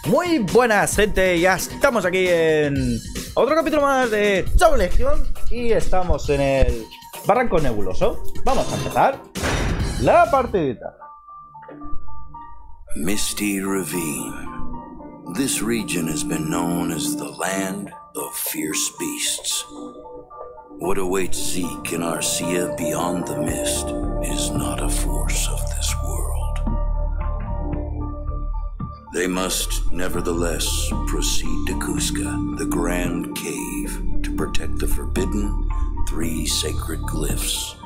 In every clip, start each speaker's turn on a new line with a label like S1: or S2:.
S1: Muy buenas, gente, ya estamos aquí en otro capítulo más de Shovel Legion y estamos en el Barranco Nebuloso. Vamos a empezar la partidita.
S2: Misty Ravine. This region has been known as the land of fierce beasts. What awaits Zeke and Arcia beyond the mist is not a force of this world. They must, nevertheless, proceed to Kuzka, the Grand Cave, to protect the forbidden 3 sacred glyphs.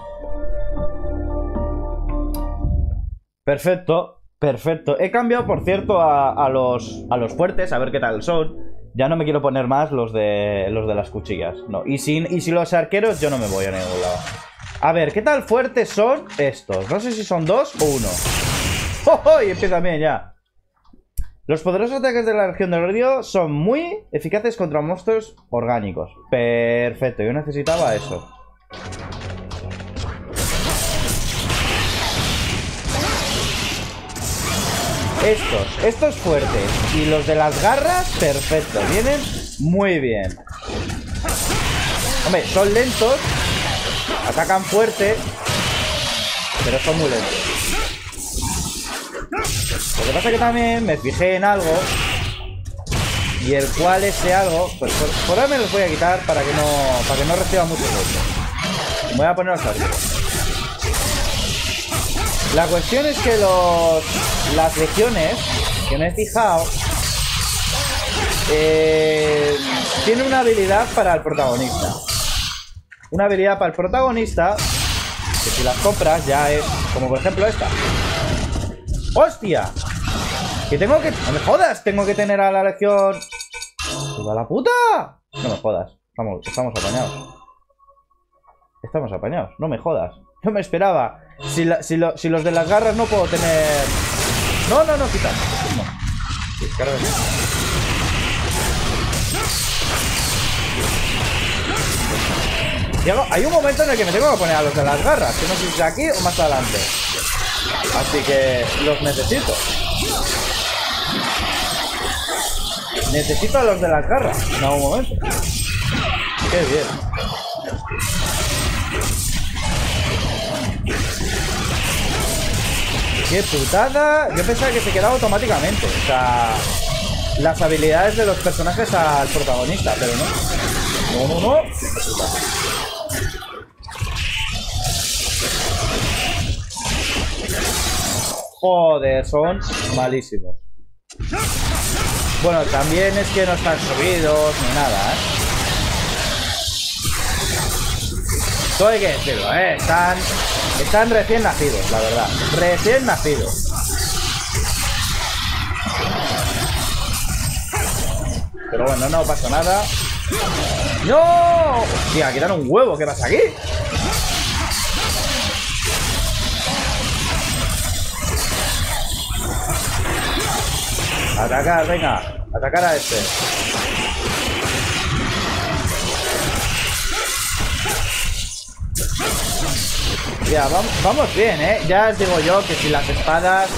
S1: Perfecto, perfecto. He cambiado, por cierto, a los fuertes, a ver qué tal son. Ya no me quiero poner más los de las cuchillas. No. Y si los arqueros, yo no me voy a ningún lado. A ver, ¿qué tal fuertes son estos? No sé si son 2 o 1. ¡Oh! Y empieza bien ya. Los poderosos ataques de la región del río son muy eficaces contra monstruos orgánicos. Perfecto, yo necesitaba eso. Estos fuertes y los de las garras, perfecto, vienen muy bien. Hombre, son lentos, atacan fuerte, pero son muy lentos. Lo que pasa es que también me fijé en algo, y el cual ese algo, pues por ahora me los voy a quitar para que no reciba mucho golpe. Me voy a poner los arcos. La cuestión es que las legiones, que me he fijado, tienen una habilidad para el protagonista. Una habilidad para el protagonista, que si las compras ya es, como por ejemplo esta. ¡Hostia! Que tengo que... ¡No me jodas! Tengo que tener a la legión... ¡Toda la puta! No me jodas. Estamos apañados. Estamos apañados. No me jodas. No me esperaba. Si los de las garras no puedo tener... No, quita. No. Descárgame. Hay un momento en el que me tengo que poner a los de las garras, que no sé si es aquí o más adelante. Así que los necesito. Necesito a los de las garras en algún momento. Qué bien. Qué putada. Yo pensaba que se quedaba automáticamente. O sea, las habilidades de los personajes al protagonista, pero no. No. Joder, son malísimos. Bueno, también es que no están subidos ni nada, Todo hay que decirlo, Están recién nacidos, la verdad. Recién nacidos. Pero bueno, no pasa nada. ¡No! Hostia, quitaron un huevo. ¿Qué pasa aquí? Atacar, venga. Atacar a este. Ya, vamos bien, Ya os digo yo que si las espadas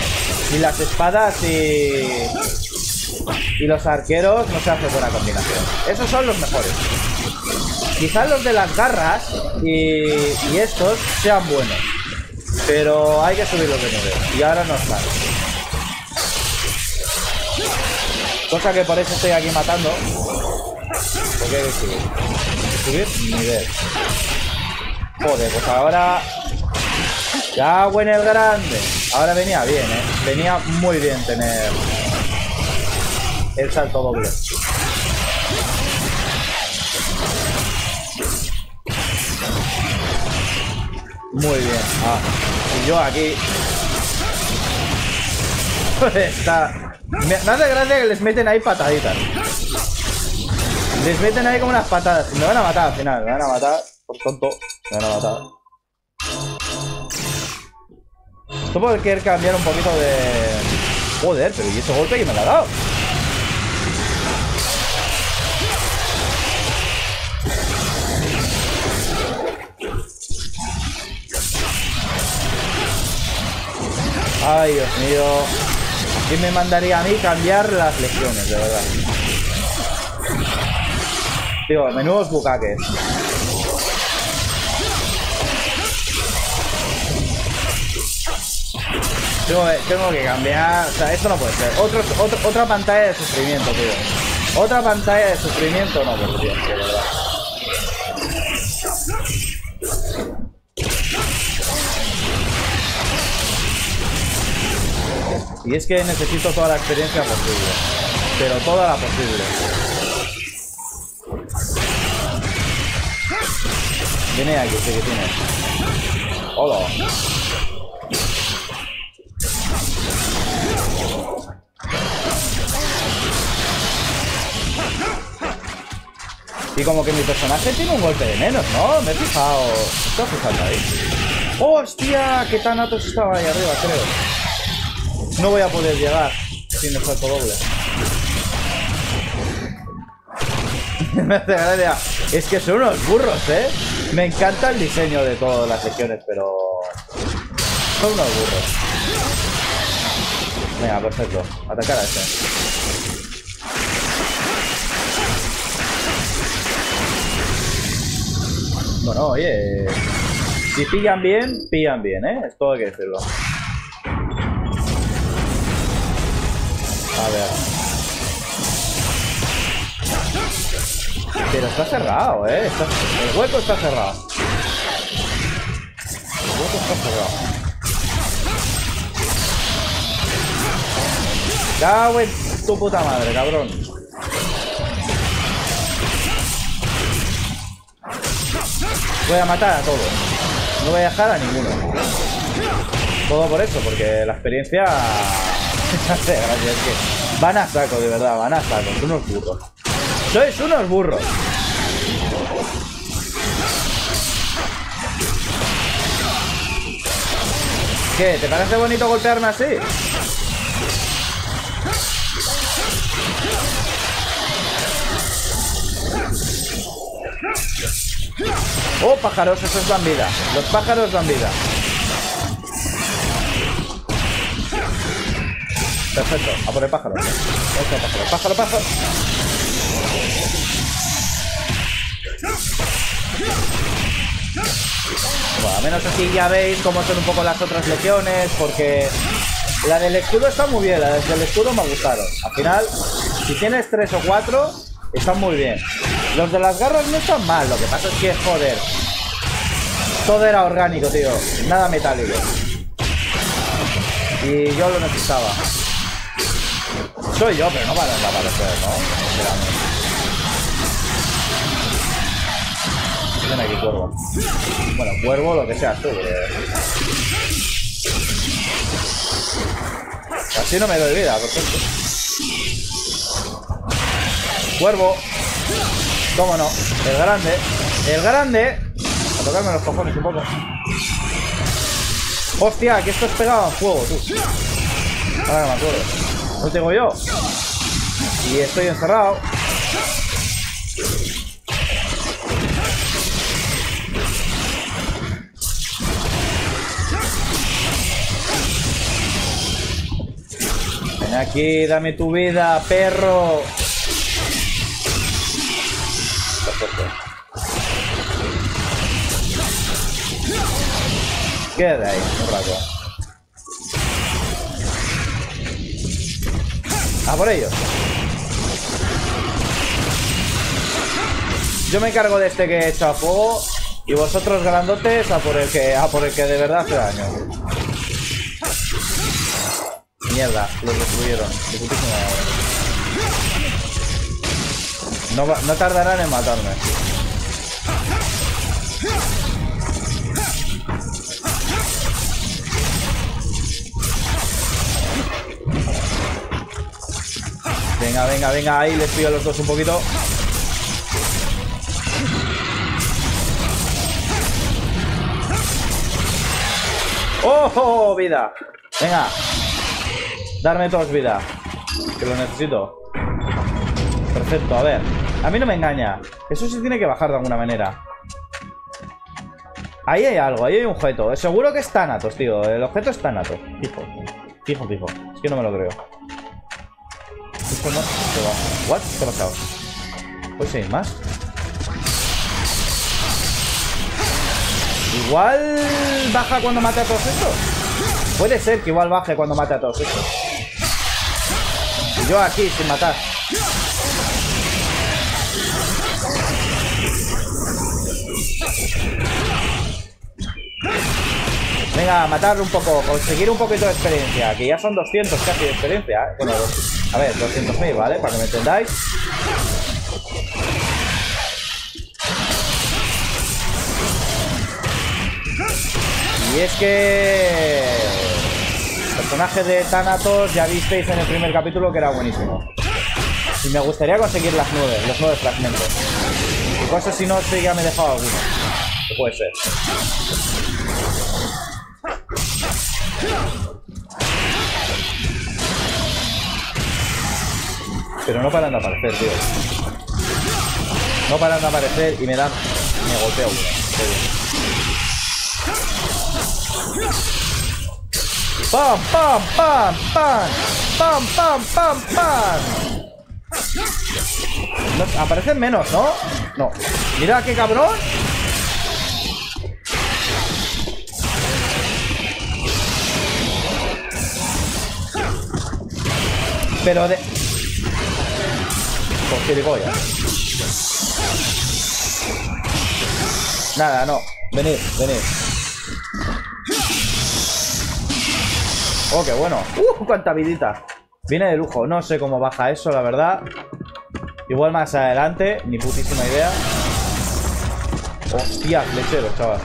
S1: y los arqueros no se hace buena combinación. Esos son los mejores. Quizás los de las garras y estos sean buenos, pero hay que subirlos de nivel. Y ahora no están. Cosa que por eso estoy aquí matando. Porque hay que subir. Subir nivel. Joder, pues ahora... ¡Cago en el grande! Ahora venía bien, Venía muy bien tener el salto doble. Muy bien. Y yo aquí... Me hace gracia que les meten ahí pataditas. Les meten ahí como unas patadas. Me van a matar al final. Me van a matar. Por tonto. Me van a matar. Esto puede querer cambiar un poquito de... Joder, pero ¿y ese golpe que me lo ha dado? Ay, Dios mío. ¿Quién me mandaría a mí cambiar las legiones, de verdad? Tío, menudos bucaques. Tengo que cambiar. O sea, esto no puede ser. Otra pantalla de sufrimiento, tío. Otra pantalla de sufrimiento, no, por Dios, de verdad. Y es que necesito toda la experiencia posible. Pero toda la posible. Viene aquí, sí que tiene. Hola. Y como que mi personaje tiene un golpe de menos, ¿no? Me he fijado. ¿Me estoy fijando ahí? ¡Hostia! ¡Qué Thanatos estaba ahí arriba, creo! No voy a poder llegar sin efecto doble. Me hace gracia. Es que son unos burros, ¿eh? Me encanta el diseño de todas las legiones, pero... son unos burros. Venga, perfecto. Atacar a este. Bueno, oye... si pillan bien, ¿eh? Esto hay que decirlo. A ver... pero está cerrado, ¿eh? El hueco está cerrado. El hueco está cerrado. Cago en tu puta madre, cabrón. Voy a matar a todos. No voy a dejar a ninguno. Todo por eso, porque la experiencia... hace gracia, es que... van a saco, de verdad, van a saco. Son unos burros. ¡Sois unos burros! ¿Qué? ¿Te parece bonito golpearme así? ¡Oh, pájaros! Esos dan vida. Los pájaros dan vida. Perfecto. A por el pájaro. Pájaro, pájaro. Bueno, al menos así ya veis cómo son un poco las otras legiones, porque la del escudo está muy bien, la del escudo me gustaron. Al final, si tienes 3 o 4, están muy bien. Los de las garras no están mal, lo que pasa es que, joder, todo era orgánico, tío, nada metálico. Y yo lo necesitaba. Soy yo, pero no van a aparecer, ¿no? Ven aquí, cuervo. Bueno, cuervo, lo que seas tú, porque... así no me doy vida, perfecto. Cuervo. ¿Cómo no? El grande. El grande. A tocarme los cojones un poco. Hostia, que esto es pegado a fuego, tú. Ahora no me acuerdo. No tengo yo. Y estoy encerrado. Ven aquí, dame tu vida, perro. Perfecto. Queda ahí, un rato. ¡A por ellos! Yo me encargo de este que he hecho a fuego. Y vosotros grandotes a por el que de verdad hace daño. Mierda, los destruyeron. No tardarán en matarme. Venga, venga, venga, ahí les pido a los dos un poquito. ¡Oh, vida! Venga. Darme todos vida. Que lo necesito. Perfecto, a ver. A mí no me engaña. Eso sí tiene que bajar de alguna manera. Ahí hay algo, ahí hay un objeto. Seguro que es Thanatos, tío. El objeto es Thanatos. Fijo. Fijo, fijo. Es que no me lo creo. Esto no se va. ¿What? ¿Qué ha pasado? ¿Puede seguir más? Igual baja cuando mate a todos estos. Puede ser que igual baje cuando mate a todos estos. Y yo aquí sin matar. Venga, matarlo un poco, conseguir un poquito de experiencia. Que ya son 200 casi de experiencia, ¿eh? Bueno, a ver, 200.000, ¿vale? Para que me entendáis. Y es que el personaje de Thanatos ya visteis en el primer capítulo que era buenísimo. Y me gustaría conseguir los 9 fragmentos. Y cosas si no, sí, ya me he dejado alguno. Que puede ser. Pero no paran de aparecer, tío. No paran de aparecer y me golpea uno. ¡Pam, pam, pam, pam! ¡Pam, pam, pam, pam! No, aparecen menos, ¿no? No. Mira qué cabrón. Pero de... Por gilipollas. Nada, no. Venid, venid. Oh, qué bueno. Cuánta vidita. Viene de lujo. No sé cómo baja eso, la verdad. Igual más adelante. Ni putísima idea. Hostia, flechero, chaval.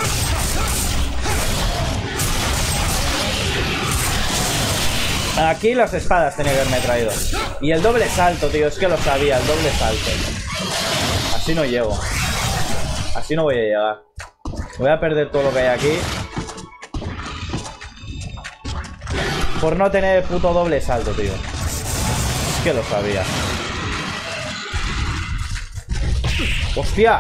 S1: Aquí las espadas tenía que haberme traído. Y el doble salto, tío. Es que lo sabía, el doble salto. Así no llego. Así no voy a llegar. Voy a perder todo lo que hay aquí por no tener el puto doble salto, tío. Es que lo sabía. ¡Hostia!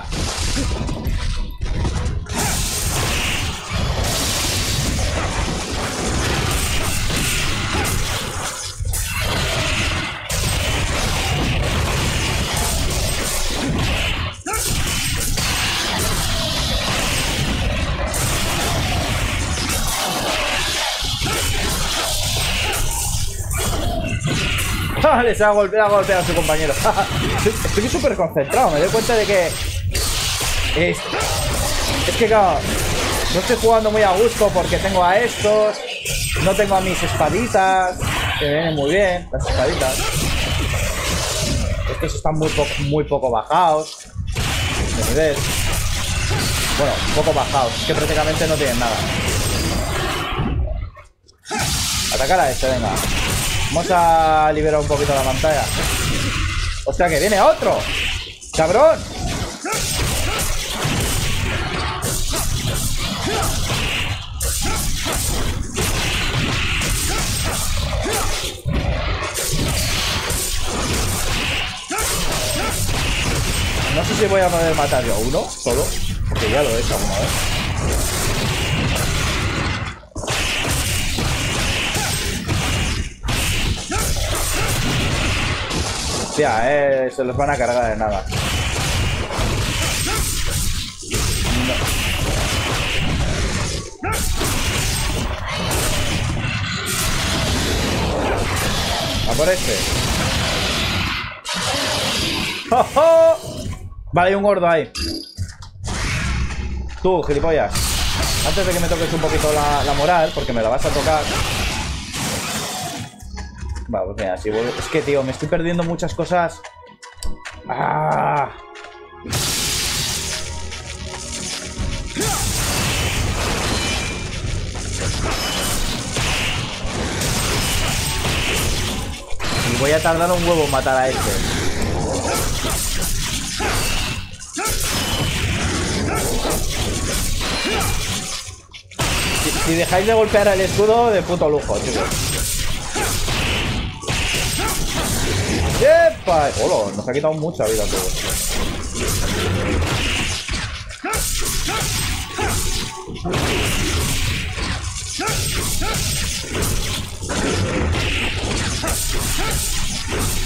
S1: Les ha golpeado a su compañero. Estoy súper concentrado. Me doy cuenta de que es que claro, no estoy jugando muy a gusto porque tengo a estos. No tengo a mis espaditas, que vienen muy bien, las espaditas. Estos están muy poco bajados de nivel. Bueno, poco bajados. Es que prácticamente no tienen nada. Atacar a este, venga. Vamos a liberar un poquito la pantalla. ¡Hostia, que viene otro! ¡Cabrón! No sé si voy a poder matar yo a uno solo, porque ya lo he hecho alguna vez. Hostia, se los van a cargar de nada. No. A por este. ¡Oh, oh! Vale, hay un gordo ahí. Tú, gilipollas. Antes de que me toques un poquito la moral, porque me la vas a tocar. Vale, pues mira, si vuelvo... Es que, tío, me estoy perdiendo muchas cosas. ¡Ah! Y voy a tardar un huevo en matar a este. Si dejáis de golpear al escudo, de puto lujo, chicos. ¡Epa! ¡Hola! Nos ha quitado mucha vida a todos.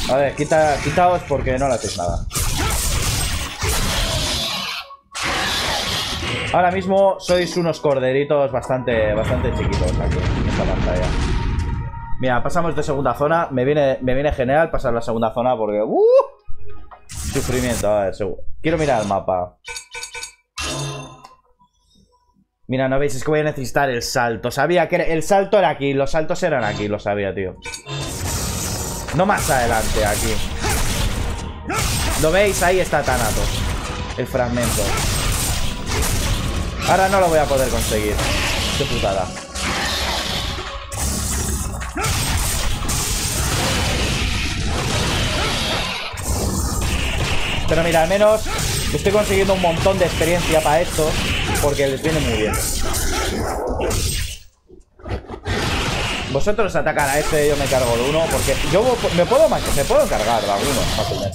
S1: A ver, quitaos porque no le hacéis nada. Ahora mismo sois unos corderitos bastante chiquitos aquí en esta pantalla. Mira, pasamos de segunda zona. Me viene genial pasar la segunda zona porque... sufrimiento, a ver, seguro. Quiero mirar el mapa. Mira, no veis, es que voy a necesitar el salto. Sabía que el salto era aquí, los saltos eran aquí, lo sabía, tío. No más adelante, aquí. ¿Lo veis? Ahí está Thanatos. El fragmento. Ahora no lo voy a poder conseguir. Qué putada. Pero mira, al menos estoy consiguiendo un montón de experiencia para esto, porque les viene muy bien. Vosotros atacan a este, yo me cargo el uno, porque yo me puedo encargar de alguno fácilmente.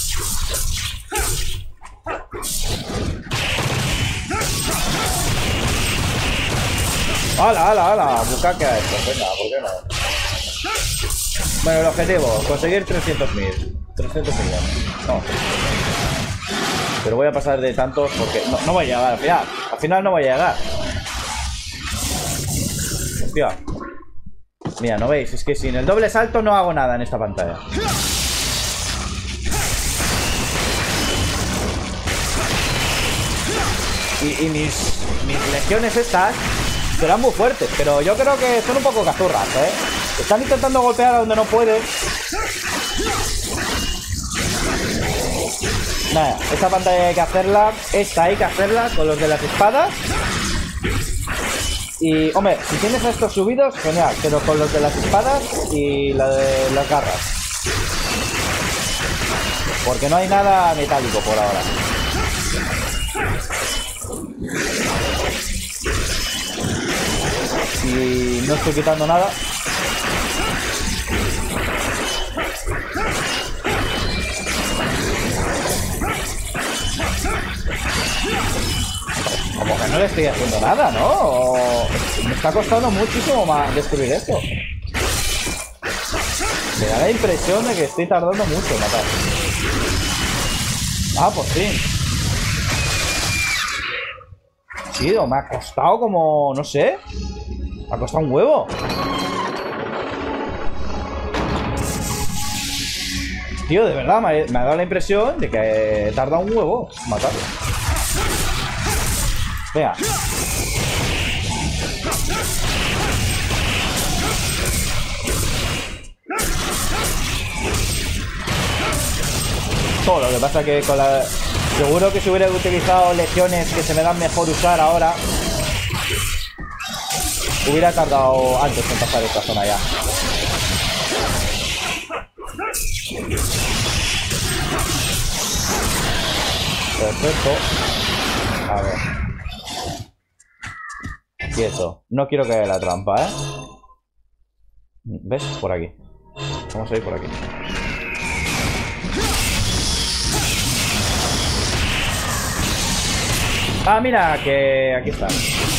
S1: ¡Hala, hala, hala! Bucaque a esto, venga, ¿por qué no? Bueno, el objetivo, conseguir 300.000. 300 millones. No. Pero voy a pasar de tantos porque no voy a llegar. Mirad, al final no voy a llegar. Hostia. Mira, ¿no veis? Es que sin el doble salto no hago nada en esta pantalla. Y mis legiones estas serán muy fuertes, pero yo creo que son un poco cazurras, ¿eh? Están intentando golpear a donde no pueden. Nada, esta pantalla hay que hacerla. Esta hay que hacerla con los de las espadas. Y, hombre, si tienes a estos subidos, genial. Pero con los de las espadas y la de las garras. Porque no hay nada metálico por ahora. Y no estoy quitando nada. Como que no le estoy haciendo nada, ¿no? Me está costando muchísimo más destruir esto. Me da la impresión de que estoy tardando mucho en matar. Ah, por fin. Tío, me ha costado como... no sé. Me ha costado un huevo. Tío, de verdad, me ha dado la impresión de que tarda un huevo matarlo. Venga. Todo lo que pasa que con la... Seguro que si hubiera utilizado legiones que se me dan mejor usar ahora, hubiera tardado antes en pasar esta zona ya. Perfecto. A ver. Quieto. No quiero caer en la trampa, ¿eh? ¿Ves? Por aquí. Vamos a ir por aquí. Ah, mira, que aquí está.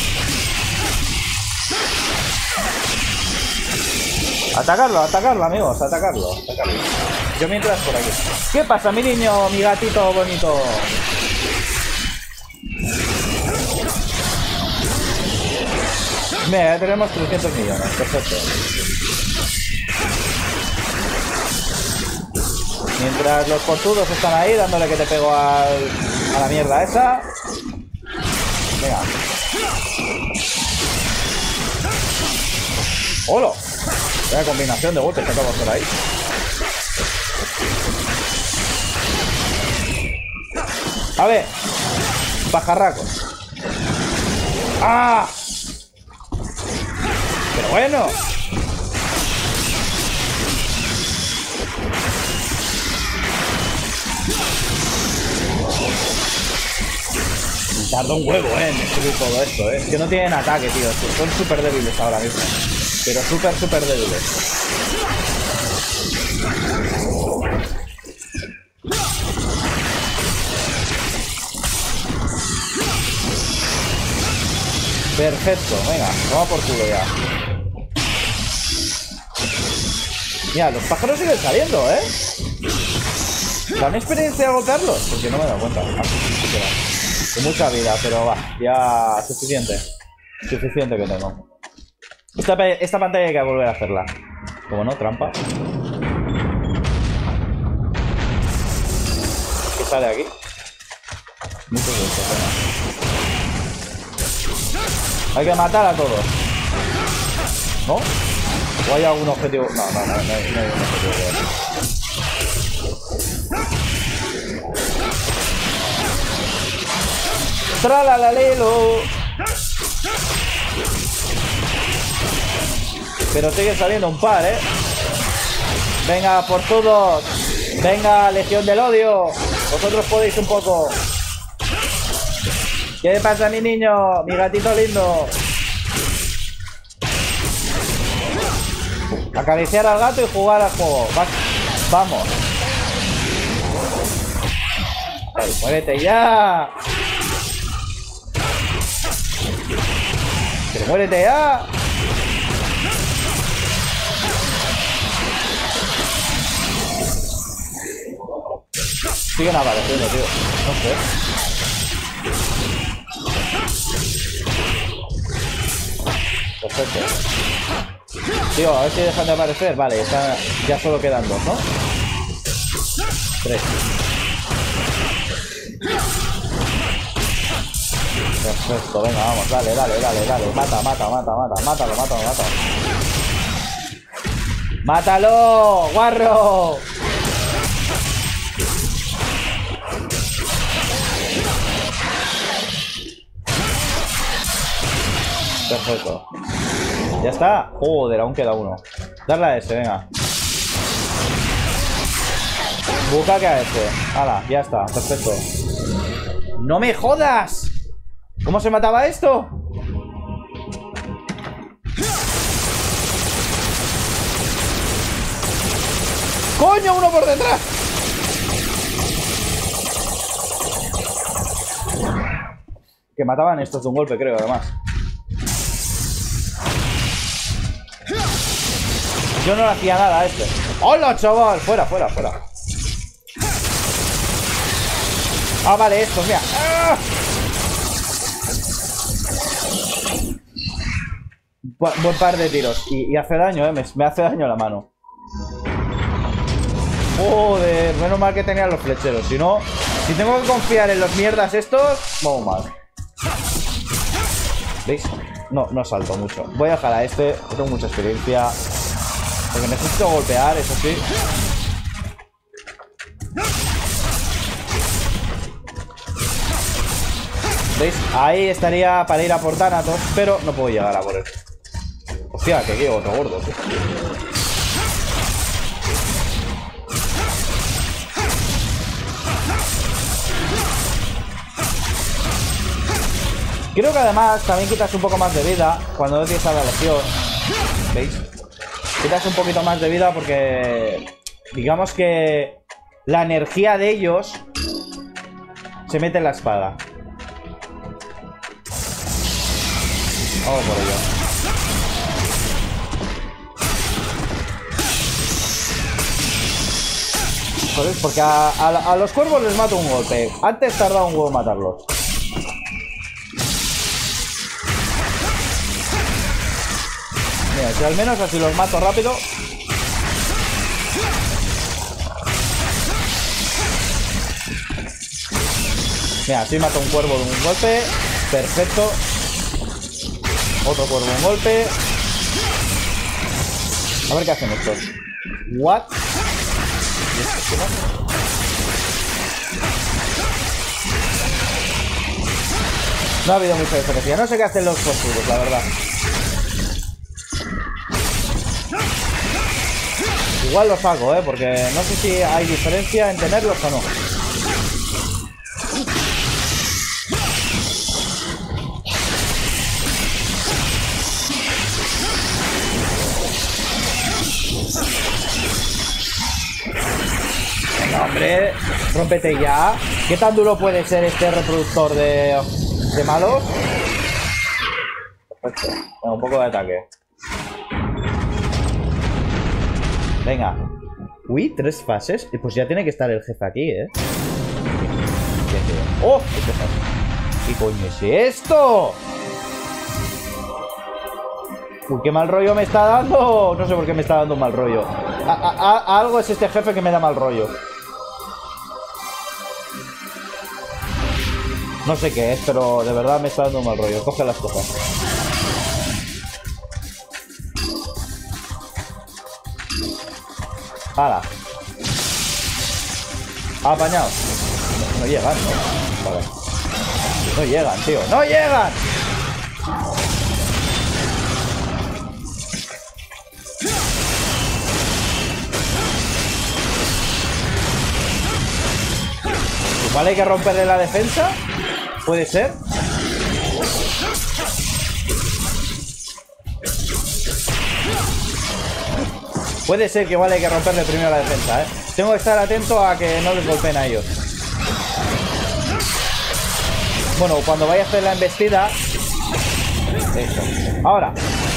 S1: Atacarlo, amigos, atacarlo. Yo mientras por aquí. ¿Qué pasa, mi niño, mi gatito bonito? Mira, ya tenemos 300 millones, perfecto. Mientras los portudos están ahí dándole que te pego a la mierda esa. Venga. ¡Hola! Vaya combinación de golpes que acabo de hacer ahí. A ver. Pajarracos. ¡Ah! Pero bueno. Tarda un huevo, en destruir todo esto, Es que no tienen ataque, tío. Son súper débiles ahora mismo. Pero súper débiles. Perfecto, venga, vamos por culo ya. Mira, los pájaros siguen saliendo, ¿eh? ¿Dan experiencia a golpearlos? Porque no me he dado cuenta. Ah, sí que da. Con mucha vida, pero va. Ya suficiente. Suficiente que tengo. Esta pantalla hay que volver a hacerla. Como no, trampa. ¿Qué sale aquí? Muchos de estos, venga. Hay que matar a todos. ¿No? ¿O hay algún objetivo? No hay un objetivo de eso. ¡Tralalelo! Pero sigue saliendo un par, ¿eh? Venga, por todos. Venga, Legión del Odio. Vosotros podéis un poco. ¿Qué pasa, mi niño? Mi gatito lindo. Acariciar al gato y jugar al juego. Vamos. Ay, muérete ya. Pero muérete ya. Siguen apareciendo, tío. No sé. Perfecto. Tío, a ver si dejan de aparecer. Vale, ya solo quedan dos, ¿no? 3. Perfecto, venga, vamos, dale. Mátalo. ¡Mátalo, guarro! Perfecto. Ya está. Joder, aún queda uno. Darle a ese, venga. Bucaque a ese. Hala, ya está. Perfecto. ¡No me jodas! ¿Cómo se mataba esto? ¡Coño! ¡Uno por detrás! Que mataban estos de un golpe, creo, además. Yo no le hacía nada a este. ¡Hola, chaval! Fuera. Ah, vale, estos, mira. ¡Ah! Buen par de tiros. Y hace daño, me hace daño la mano. Joder, menos mal que tenía los flecheros. Si no, si tengo que confiar en los mierdas estos, vamos mal. ¿Veis? No salto mucho. Voy a dejar a este, tengo mucha experiencia. Porque necesito golpear, eso sí. ¿Veis? Ahí estaría para ir a por Thanatos, pero no puedo llegar a por él. Hostia, que aquí hay otro gordo, tío. Creo que además también quitas un poco más de vida cuando no tienes a la legión. ¿Veis? Quitas un poquito más de vida porque digamos que la energía de ellos se mete en la espada. Vamos por ello. Joder, porque a los cuervos les mato un golpe. Antes tardaba un huevo en matarlos. Mira, si al menos así los mato rápido. Mira, así mato un cuervo de un golpe. Perfecto. Otro cuervo de un golpe. A ver qué hacen estos. What? No ha habido mucha diferencia. No sé qué hacen los forzudos, la verdad. Igual los hago, porque no sé si hay diferencia en tenerlos o no. Venga, hombre, rómpete ya. ¿Qué tan duro puede ser este reproductor de malos? Perfecto. Bueno, un poco de ataque. Venga. Uy, 3 fases. Pues ya tiene que estar el jefe aquí, ¿eh? ¡Oh! ¿Qué coño es esto? Uy, qué mal rollo me está dando. No sé por qué me está dando un mal rollo. Algo es este jefe que me da mal rollo. No sé qué es, pero de verdad me está dando un mal rollo. Coge las cosas. ¡Hala! Apañado. No llegan, ¿no? Vale. No llegan, tío. ¡No llegan! Igual hay que romperle la defensa. ¿Puede ser? Puede ser que igual hay que romperle primero la defensa, ¿eh? Tengo que estar atento a que no les golpeen a ellos. Bueno, cuando vaya a hacer la embestida. Eso. Ahora.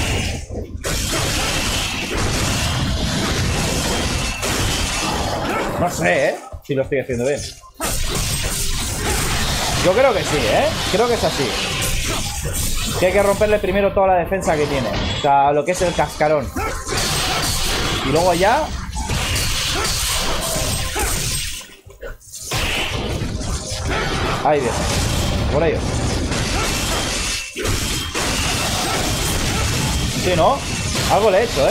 S1: No sé, ¿eh? Si lo estoy haciendo bien. Yo creo que sí, ¿eh? Creo que es así. Que hay que romperle primero toda la defensa que tiene. O sea, lo que es el cascarón. Y luego ya... Ahí viene. Por ellos. Sí, ¿no? Algo le he hecho, ¿eh?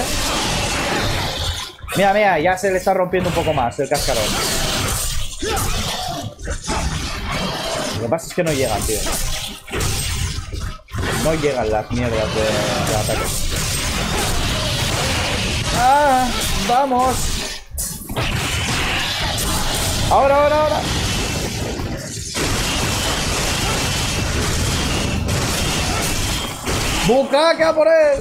S1: Mira, mira, ya se le está rompiendo un poco más el cascarón. Lo que pasa es que no llegan, tío. No llegan las mierdas de ataque. ¡Ah! ¡Vamos! ¡Ahora, ahora, ahora! ¡Bucaca por él!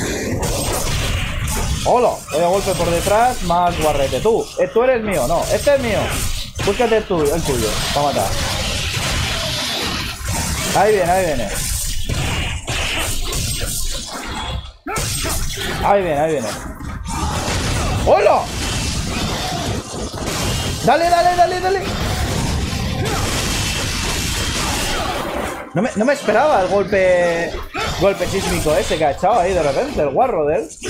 S1: ¡Hola! Voy a golpe por detrás, más guarrete. Tú eres mío, no, este es mío. Búscate el tuyo, para matar. Ahí viene, ahí viene. Ahí viene, ahí viene. ¡Hola! Dale, dale, dale, dale. No me esperaba el golpe sísmico ese que ha echado ahí de repente, el guarro de él.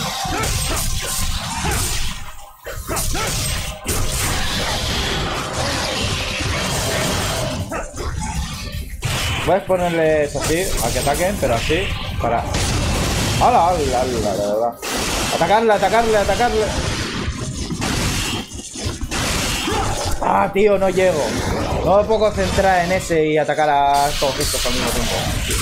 S1: Voy a exponerles así, a que ataquen, pero así, para... ¡Hala, hala, hala, de verdad! ¡Atacarle, atacarle, atacarle! ¡Ah, tío, no llego! No me puedo concentrar en ese y atacar a todos estos al mismo tiempo.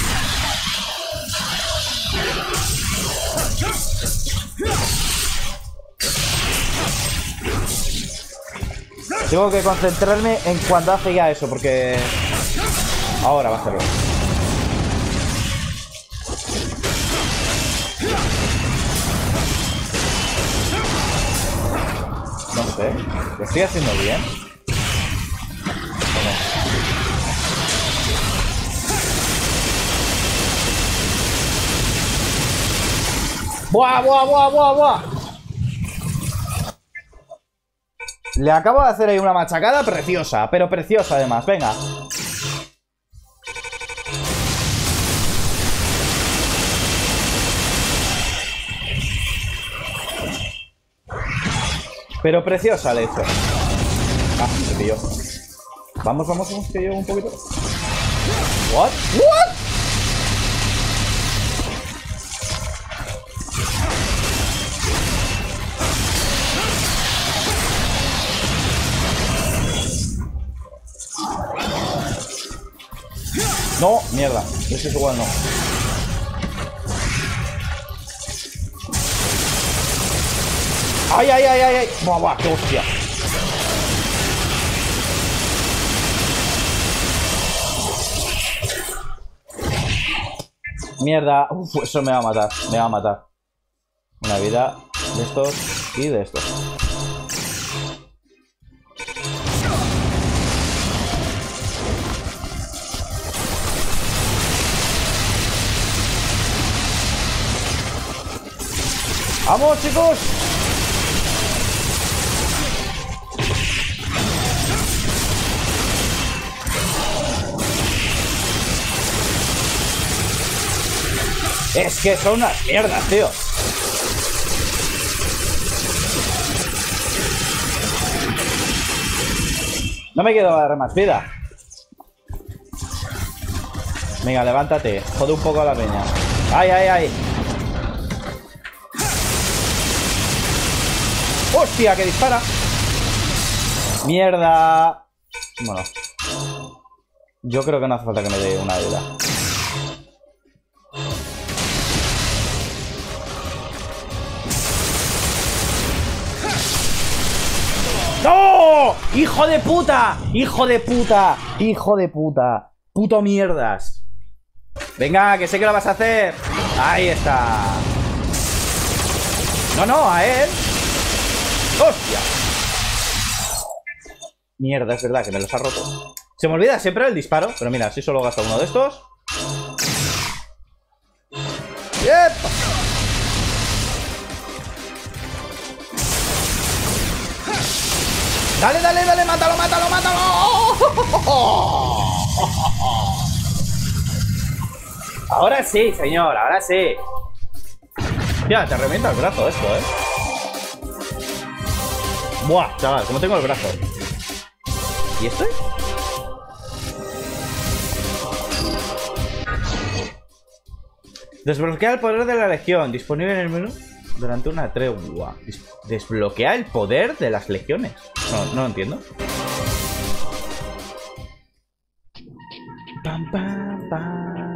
S1: Tengo que concentrarme en cuando hace ya eso, porque... Ahora va a hacerlo. No sé. ¿Lo estoy haciendo bien? ¿O no? ¡Buah, buah, buah, buah, buah! Le acabo de hacer ahí una machacada preciosa, pero preciosa además. Venga. Pero preciosa le he hecho. Ah, se pilló. Vamos, vamos, vamos, que llevo un poquito. ¿What? ¿What? No, mierda. Ese es igual, no. ¡Ay, ay, ay, ay, ay! ¡Buah, buah! ¡Qué hostia! Mierda. Uf, eso me va a matar. Me va a matar. Una vida de estos y de estos. ¡Vamos, chicos! Es que son unas mierdas, tío. No me quiero dar más vida. Venga, levántate. Jode un poco a la peña. ¡Ay, ay, ay! ¡Hostia, que dispara! ¡Mierda! Bueno. Yo creo que no hace falta que me dé una ayuda. ¡No! ¡Hijo de puta! ¡Hijo de puta! ¡Hijo de puta! ¡Puto mierdas! Venga, que sé que lo vas a hacer. Ahí está. No, no, a él. ¡Hostia! Mierda, es verdad que me los ha roto. Se me olvida siempre el disparo. Pero mira, si solo gasto uno de estos. ¡Yepa! Dale, dale, dale, mátalo, mátalo, mátalo. Ahora sí, señor, ahora sí. Ya, te revienta el brazo esto, Buah, chaval, ¿cómo tengo el brazo? ¿Y esto? Desbloquea el poder de la legión. Disponible en el menú durante una tregua. Desbloquea el poder de las legiones. No lo entiendo. Pam, pam, pam.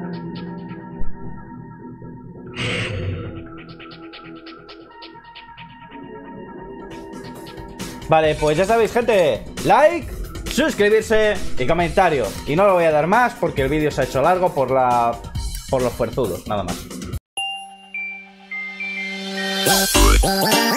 S1: Vale, pues ya sabéis, gente. Like, suscribirse y comentario. Y no lo voy a dar más porque el vídeo se ha hecho largo por los fuerzudos, nada más.